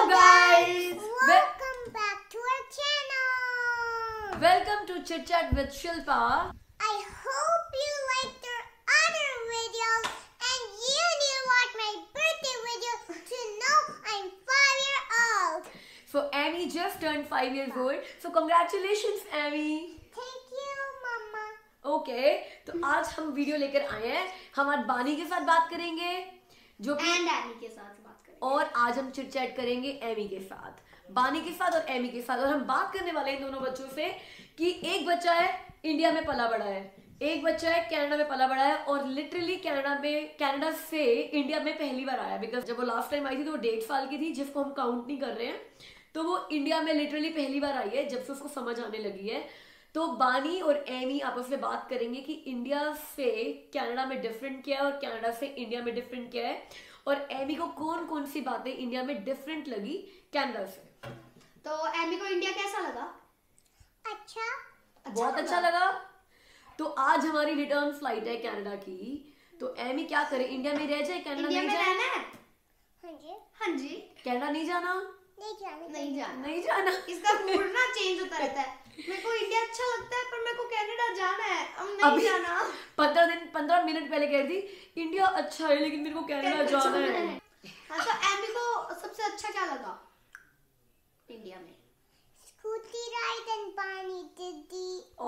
Hello guys! Welcome back to our channel! Welcome to Chit Chat with Shilpa. I hope you liked our other videos and you did watch my birthday video to know I'm 5 years old. So Amy just turned 5 years old. So congratulations Amy. Thank you, Mama. Okay, तो आज हम video लेकर आए हैं. हम आज बानी के साथ बात करेंगे जो कि एमी के साथ बात करेंगे और आज हम चिट चैट करेंगे एमी के साथ, बानी के साथ और एमी के साथ. और हम बात करने वाले हैं इन दोनों बच्चों से कि एक बच्चा है इंडिया में पला बड़ा है, एक बच्चा है कनाडा में पला बड़ा है और लिटरली कनाडा से इंडिया में पहली बार आया. बिकॉज जब वो लास्ट टाइम आई थी तो वो 1.5 साल की थी, जिसको हम काउंट नहीं कर रहे हैं. तो वो इंडिया में लिटरली पहली बार आई है जब से उसको समझ आने लगी है. तो बानी और एमी आपस में बात करेंगे कि इंडिया से कनाडा में डिफरेंट क्या है और कनाडा से इंडिया में डिफरेंट क्या है, और एमी को कौन कौन सी बातें इंडिया में डिफरेंट लगी कनाडा से. तो एमी को इंडिया कैसा लगा? अच्छा, बहुत अच्छा लगा. तो आज हमारी रिटर्न फ्लाइट है कनाडा की. तो एमी क्या करे, इंडिया में रह जाए, कनाडा इंडिया नहीं में जाए? रहना है? हाँ जी. हाँ जी. कनाडा नहीं जाना? नहीं जाना. नहीं जाना. नहीं जाना. इसका मूड ना चेंज होता रहता है. मेरे को इंडिया अच्छा लगता है पर मेरे को कनाडा जाना है. अब नहीं अभी जाना. 15 मिनट पहले कह रही थी इंडिया अच्छा है लेकिन मेरे को कनाडा जाना है. हाँ, तो एमी को सबसे अच्छा क्या लगा इंडिया में? Scooty ride and Bonnie Diddy.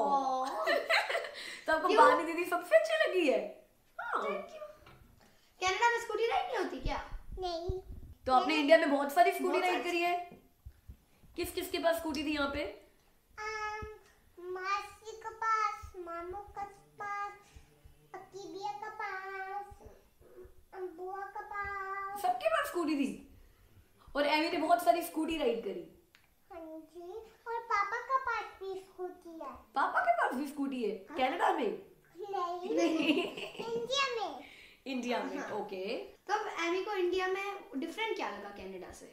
तो आपको क्यों? बानी दीदी सबसे अच्छी लगी है? हाँ. कनाडा में स्कूटी राइड नहीं होती क्या? नहीं. तो आपने इंडिया में बहुत सारी स्कूटी बहुत राइड सारी- करी है. किस किस के पास स्कूटी थी यहाँ पे? मासी के पास, मामू के पास, अकीबिया के पास, बुआ के पास. सबके पास स्कूटी थी. और एमी ने बहुत सारी स्कूटी राइड करी. हाँ जी. और पापा के पास भी स्कूटी है. पापा के पास भी स्कूटी है कनाडा में? नहीं. इंडिया में. इंडिया में. हाँ. ओके. तो अब एमी को इंडिया में डिफरेंट क्या लगा कनाडा से?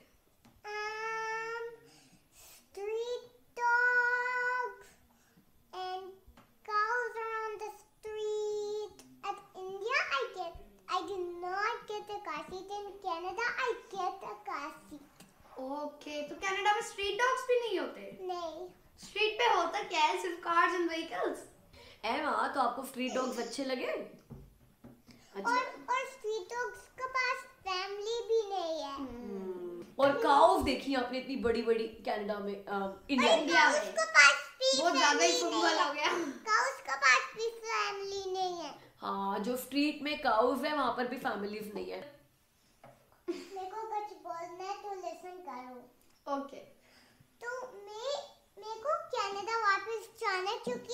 Street dogs and cows are on the street. At India, I do not get a car seat. In Canada, I get a car seat. Okay, तो कनाडा में street dogs भी नहीं होते? नहीं. स्ट्रीट पे होता क्या है? सिर्फ कार्स एंड व्हीकल्स. एमा, तो आपको स्ट्रीट डॉग्स अच्छे लगे? अच्छा. और street dogs के पास family भी नहीं है. और काउस देखी आपने इतनी बड़ी बड़ी कनाडा में, इंडिया में. इंडिया Cows में के पास भी बहुत ज्यादा ही family फुटबॉल नहीं हो गया. है. Cows के पास भी family नहीं है. हाँ, जो स्ट्रीट में काउस है वहां पर भी फैमिलीज नहीं है. मेरे को कुछ बोलना है तो listen करो. ओके. तो मेरे को कनाडा वापस जाना है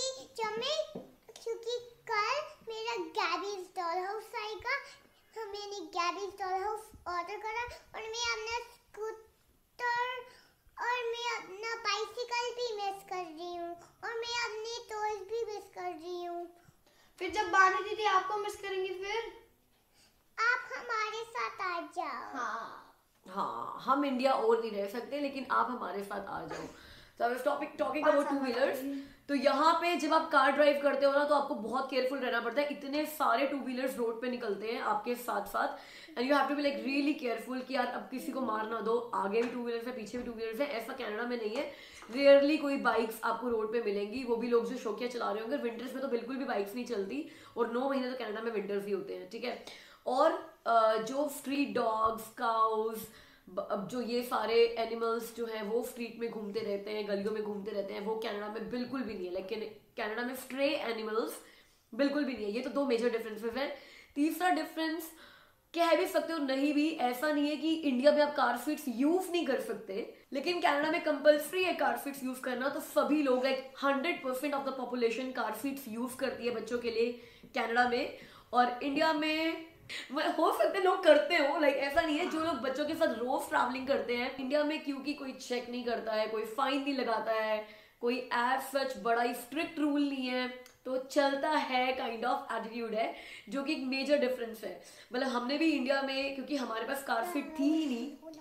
क्योंकि कल मेरा गैबीज डॉल हाउस आएगा. मैंने गैबीज डॉल हाउस ऑर्डर करा और मैं अपना स्कूटर और मैं अपना बाइसिकल भी मिस कर रही हूँ और मैं अपने टॉयज भी मिस कर रही हूँ. फिर जब बानी दीदी आपको मिस करेंगी फिर? आप हमारे साथ आ जाओ. हाँ, हम इंडिया और नहीं रह सकते लेकिन आप हमारे साथ आ जाओ. तो अब टॉकिंग अबाउट टू व्हीलर्स. तो यहाँ पे जब आप कार ड्राइव करते हो ना तो आपको बहुत केयरफुल रहना पड़ता है. इतने सारे टू व्हीलर्स रोड पे निकलते हैं आपके साथ साथ, and you have to be like really careful कि यार अब किसी को मार ना दो. आगे भी टू व्हीलर्स है, पीछे भी टू व्हीलर्स है. ऐसा कनाडा में नहीं है. रेयरली कोई बाइक्स आपको रोड पे मिलेंगी, वो भी लोग जो शौकिया चला रहे होंगे. विंटर्स में तो बिल्कुल भी बाइक्स नहीं चलती और 9 महीने तो कनाडा में विंटर्स ही होते हैं. ठीक है. और जो स्ट्रीट डॉग्स, काउज, अब जो ये सारे एनिमल्स जो हैं वो स्ट्रीट में घूमते रहते हैं, गलियों में घूमते रहते हैं, वो कनाडा में बिल्कुल भी नहीं है. लेकिन कनाडा में स्ट्रे एनिमल्स बिल्कुल भी नहीं है. ये तो 2 मेजर डिफरेंसेस हैं. तीसरा डिफरेंस कह भी सकते हो, नहीं भी. ऐसा नहीं है कि इंडिया में आप कार सीट्स यूज नहीं कर सकते, लेकिन कनाडा में कंपल्सरी है कार सीट्स यूज करना. तो सभी लोग like 100% of the population car seats use करती है बच्चों के लिए कनाडा में. और इंडिया में हो सकते लोग करते हो, लाइक ऐसा नहीं है. जो लोग बच्चों के साथ रोज ट्रैवलिंग करते हैं इंडिया में, क्योंकि कोई चेक नहीं करता है, कोई फाइन नहीं लगाता है, कोई एज सच बड़ा ही स्ट्रिक्ट रूल नहीं है, तो चलता है काइंड ऑफ एटीट्यूड है, जो कि एक मेजर डिफरेंस है. मतलब हमने भी इंडिया में, क्योंकि हमारे पास कार सीट थी ही नहीं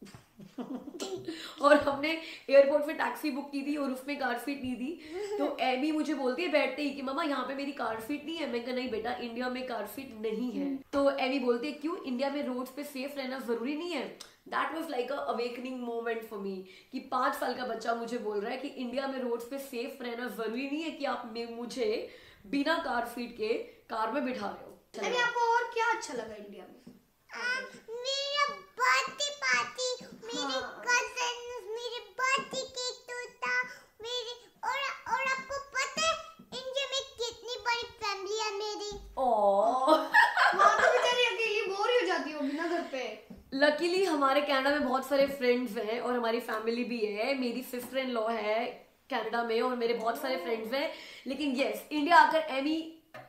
और हमने एयरपोर्ट पे टैक्सी बुक की थी और उसमें कार सीट नहीं थी. तो एमी मुझे बोलती है बैठते ही कि मम्मा यहाँ पे मेरी कार सीट नहीं है. मैं कहा नहीं बेटा, इंडिया में कार सीट नहीं है. तो एमी बोलती है क्यों, इंडिया में रोड्स पे सेफ रहना जरूरी नहीं है? That was like a awakening moment for me कि 5 साल का बच्चा मुझे बोल रहा है कि इंडिया में रोड्स पे सेफ रहना जरूरी नहीं है कि आप मुझे बिना कार सीट के कार में बिठा रहे हो। अभी आपको और क्या अच्छा लगा इंडिया में? मेरा बर्थडे पार्टी, मेरे कजिन्स, मेरे बर्थडे केक टूटा, मेरे और आपको पता है इंडिया में कितनी बड़ी फैमिली है मेरी। वहाँ तो बेचारी अकेली बोर ही हो जाती होगी ना घर पे। लकीली हमारे कनाडा में बहुत सारे फ्रेंड्स हैं और हमारी फैमिली भी है। मेरी सिस्टर इन लॉ है कनाडा में और मेरे बहुत सारे फ्रेंड्स हैं। लेकिन यस, इंडिया आकर एमी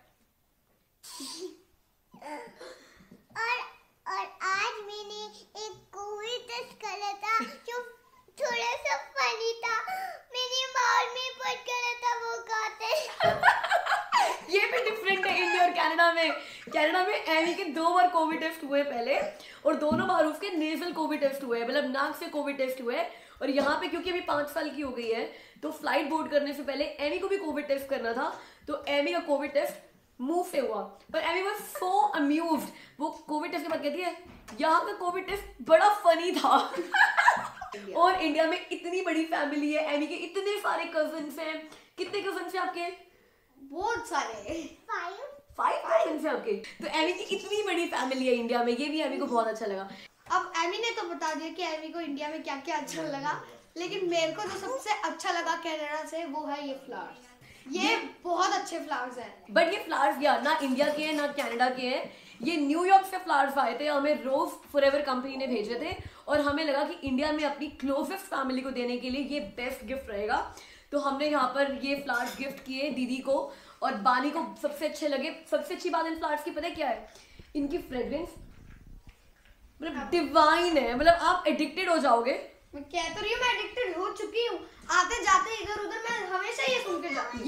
और आज मैंने एक कोविड टेस्ट करा था जो थोड़ा सा फनी था। मेरी मार में पड़ गया था वो खाते। ये भी डिफरेंट है इंडिया और कनाडा में। कनाडा में एमी के 2 बार कोविड टेस्ट हुए पहले और दोनों बार उसके नेजल कोविड टेस्ट हुए, मतलब नाक से कोविड टेस्ट हुए। और यहाँ पे क्योंकि अभी 5 साल की हो गई है तो फ्लाइट बोर्ड करने से पहले एमी को भी कोविड टेस्ट करना था, तो एमी का कोविड टेस्ट मुंह से हुआ। पर एमी वाज सो अम्यूज्ड। वो कोविड टेस्ट के बाद कहती है यहाँ का कोविड टेस्ट बड़ा फनी था। और इंडिया में इतनी बड़ी फैमिली है, एमी के इतने सारे कजिन्स हैं। कितने कजिन्स हैं आपके? बहुत सारे, 5 कजिन्स हैं आपके। तो एमी की इतनी बड़ी फैमिली है इंडिया में, ये भी एमी को बहुत अच्छा लगा। अब एमी ने तो बता दिया कि एमी को इंडिया में क्या क्या अच्छा लगा, लेकिन मेरे को जो सबसे अच्छा लगा कनाडा से वो है ये फ्लावर्स। ये बहुत अच्छे फ्लावर्स हैं। बट ये फ्लावर्स यार ना इंडिया के हैं ना कनाडा के हैं। ये न्यूयॉर्क से फ्लावर्स आए थे, हमें रोज फॉरएवर कंपनी ने भेजे थे और हमें लगा कि इंडिया में अपनी क्लोजेस्ट फैमिली को देने के लिए ये बेस्ट गिफ्ट रहेगा। तो हमने यहाँ पर ये फ्लावर्स गिफ्ट किए दीदी को और बानी को सबसे अच्छे लगे। सबसे अच्छी बात इन फ्लावर्स की पता है क्या है? इनकी फ्रेग्रेंस मतलब डिवाइन है, मतलब आप एडिक्टेड हो जाओगे। मैं कह तो रही हूँ, मैं एडिक्टेड हो चुकी हूँ। आते जाते इधर उधर मैं हमेशा ये सुन के जाती हूँ।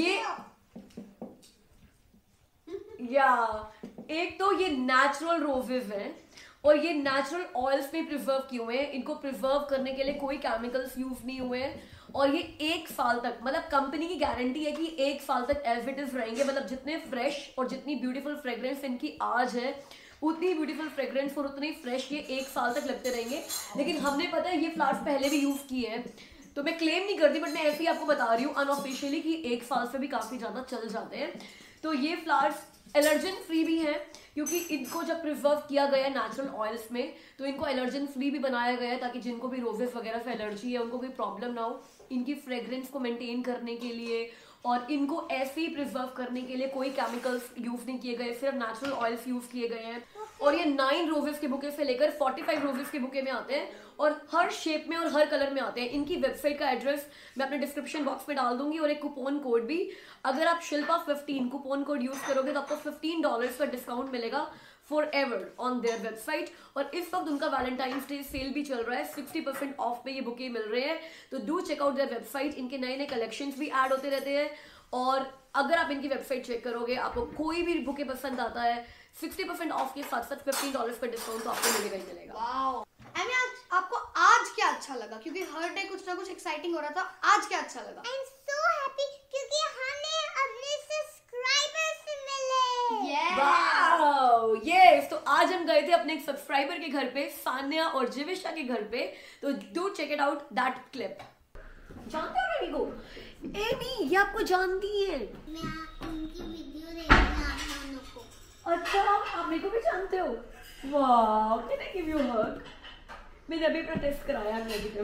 एक तो ये नेचुरल रोजेस हैं और ये नेचुरल ऑयल्स में प्रिजर्व किए हुए हैं। इनको प्रिजर्व करने के लिए कोई केमिकल्स यूज नहीं हुए हैं और ये 1 साल तक, मतलब कंपनी की गारंटी है कि 1 साल तक एज इट इज रहेंगे। मतलब जितने फ्रेश और जितनी ब्यूटीफुल फ्रेग्रेंस इनकी आज है उतनी ब्यूटीफुल फ्रेग्रेंस और उतनी फ्रेश ये 1 साल तक लगते रहेंगे। लेकिन हमने पता है ये फ्लावर्स पहले भी यूज किए हैं, तो मैं क्लेम नहीं करती बट मैं ऐसे ही आपको बता रही हूँ अनऑफिशियली कि 1 साल से भी काफी ज्यादा चल जाते हैं। तो ये फ्लावर्स एलर्जन फ्री भी हैं क्योंकि इनको जब प्रिजर्व किया गया है नेचुरल ऑयल्स में तो इनको एलर्जन फ्री भी बनाया गया है ताकि जिनको भी रोजेस वगैरह से एलर्जी है उनको कोई प्रॉब्लम ना हो। इनकी फ्रेग्रेंस को मेंटेन करने के लिए और इनको ऐसे ही प्रिजर्व करने के लिए कोई केमिकल्स यूज नहीं किए गए, सिर्फ नेचुरल ऑयल्स यूज किए गए हैं। और ये 9 रोजेस के बुके से लेकर 45 रोजेस के बुके में आते हैं और हर शेप में और हर कलर में आते हैं। इनकी वेबसाइट का एड्रेस मैं अपने डिस्क्रिप्शन बॉक्स में डाल दूंगी और एक कूपन कोड भी। अगर आप शिल्पा 15 कूपन कोड यूज करोगे तो आपको $15 का डिस्काउंट मिलेगा forever on their website। और इस वक्त उनका वैलेंटाइंस डे सेल भी चल रहा है, 60% ऑफ पे ये बुके मिल रहे हैं। तो do check out their website, इनके नए नए कलेक्शंस भी ऐड होते रहते हैं। और अगर आप इनकी वेबसाइट चेक करोगे आपको कोई भी बुके पसंद आता है 60% ऑफ के साथ साथ $15 का डिस्काउंट तो आपको मिलेगा ही मिलेगा। वाओ, आपको आज क्या अच्छा लगा? क्योंकि हर डे कुछ ना कुछ एक्साइटिंग हो रहा था, आज क्या अच्छा लगा? आई एम सो हैप्पी क्योंकि हमें अपने सब्सक्राइबर्स मिले। वाओ यस, तो आज हम गए थे अपने एक सब्सक्राइबर के घर पे, सान्या और जिविशा के घर पे। तो do check it out that clip. जानते हो एमी को? एमी ये आपको जानती है? मैं उनकी वीडियो देखती हूं आप दोनों को। अच्छा, आप मेरे को भी जानते हो? वाह, can I give you a hug? मैंने अभी प्रोटेस्ट कराया नेगेटिव।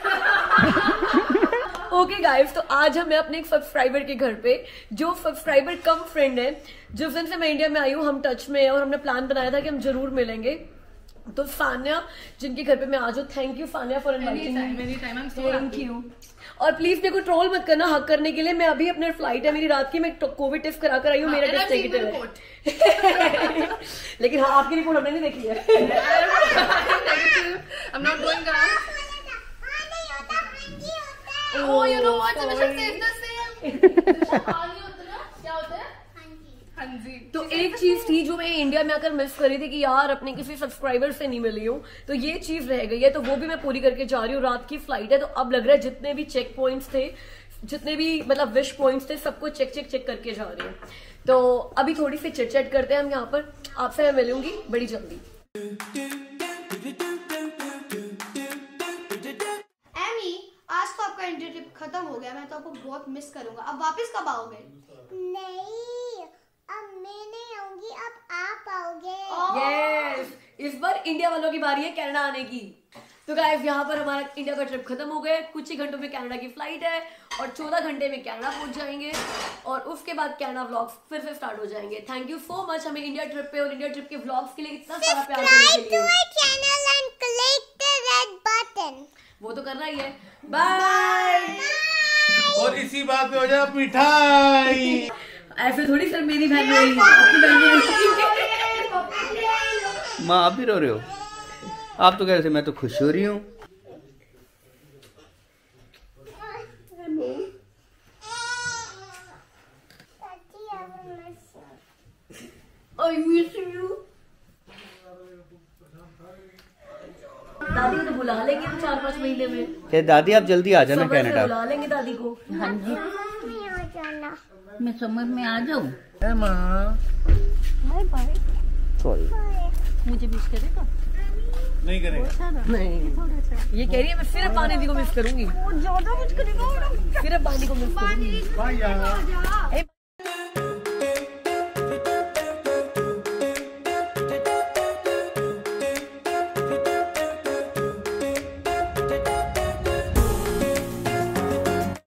ओके गाइस, तो आज हम अपने एक सब्सक्राइबर के घर पे, जो सब्सक्राइबर कम फ्रेंड है, जिस दिन से मैं इंडिया में आई हूँ हम टच में है और हमने प्लान बनाया था कि हम जरूर मिलेंगे। तो सान्या जिनके घर पे मैं आज हूँ, thank you Sanya for inviting me. Thank you. और प्लीज मेरे को ट्रोल मत करना हक करने के लिए। मैं अभी अपने फ्लाइट है मेरी रात की, मैं कोविड टेस्ट करा कर आई हूँ, मेरा टेस्ट नेगेटिव है। लेकिन हाँ, आपकी रिपोर्ट हमने नहीं देखी है। I'm not going down. हाँ नहीं होता, हाँ जी होता है। Oh, you know what? I should say the same. क्या होता है? हाँ जी। तो एक चीज थी जो मैं इंडिया में आकर मिस करी थी कि यार अपने किसी सब्सक्राइबर से नहीं मिली हूँ, तो ये चीज रह गई है, तो वो भी मैं पूरी करके जा रही हूँ। रात की फ्लाइट है तो अब लग रहा है जितने भी चेक पॉइंट्स थे, जितने भी मतलब विश पॉइंट्स थे, सबको चेक करके जा रही हूँ। तो अभी थोड़ी सी चिट चैट करते हैं हम यहाँ पर। आपसे मैं मिलूंगी बड़ी जल्दी। ट्रिप खत्म हो गया, मैं तो आपको बहुत मिस करूंगा। अब वापस कब आओगे? नहीं, अब मैं नहीं आऊंगी, अब आप आओगे। यस, इस बार इंडिया वालों की बारी है कनाडा आने की। तो गाइस यहाँ पर हमारा इंडिया का ट्रिप खत्म हो गया, कुछ ही घंटों में कनाडा की फ्लाइट है और 14 घंटे में कनाडा पहुंच जाएंगे और उसके बाद कनाडा व्लॉग्स फिर से स्टार्ट हो जाएंगे। थैंक यू सो मच हमें इंडिया ट्रिप पे और इंडिया ट्रिप के व्लॉग्स के लिए इतना सारा प्यार देने के लिए। Channel and click the red button. वो तो करना ही है। बाय। और इसी बात पे हो जाए मिठाई। ऐसे थोड़ी सिर्फ मेरी बहन रोई, आपकी बहन माँ आप भी रो रहे हो? आप तो कह रहे थे मैं तो खुश हो रही हूँ। I miss you। दादी को तो बुला लेंगे 4-5 महीने में। क्या दादी आप जल्दी आ जाना समर से कनाडा। बुला लेंगे दादी को। हाँ जी, मैं समझ में आ जाऊँ। सॉरी मुझे मिस करेगा? नहीं करेगा। नहीं, ये कह रही है मैं फिर पानी दी को मिस करूंगी। ज्यादा मिस करेगा। फिर पानी को मिस करूंगी। भाई यार।